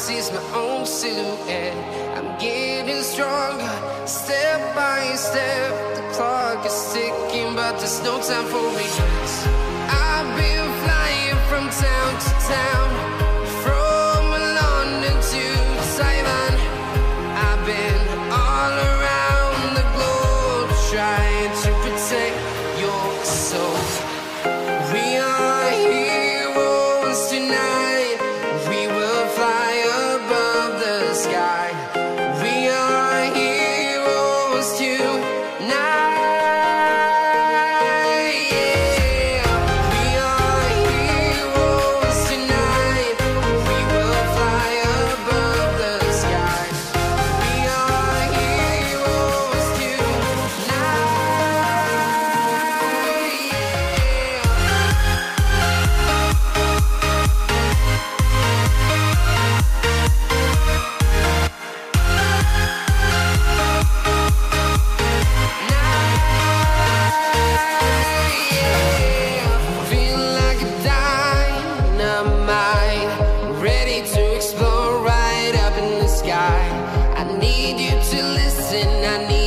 sees my own silhouette. I'm getting stronger, step by step. The clock is ticking, but there's no time for me. I've been flying from town to town, from London to Taiwan. I've been all around the globe trying to protect your soul. We are heroes tonight. We will fly above the sky. We are heroes tonight. Yeah. We are heroes tonight. We will fly above the sky. We are heroes tonight. Feeling like a dynamite, ready to explode right up in the sky. I need you to listen, I need